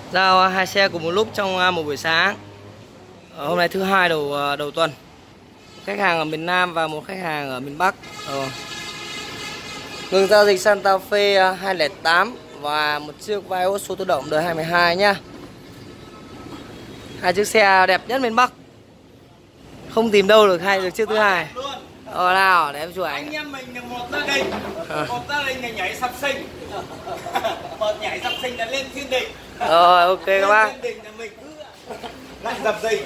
Giao hai xe cùng một lúc trong một buổi sáng. Hôm nay thứ hai đầu tuần. Khách hàng ở miền Nam và một khách hàng ở miền Bắc. Ngừng giao dịch Santa Fe 208 và một chiếc Vios số tự động đời 2022 nhá. Hai chiếc xe đẹp nhất miền Bắc. Không tìm đâu được hay được chiếc thứ hai. Nào để em chụp ảnh. Anh em mình là một gia đình là nhảy sập sinh. Một nhảy sập sinh là lên thiên đỉnh. Rồi ok các bác. Thiên đỉnh là mình cứ lại dập gì.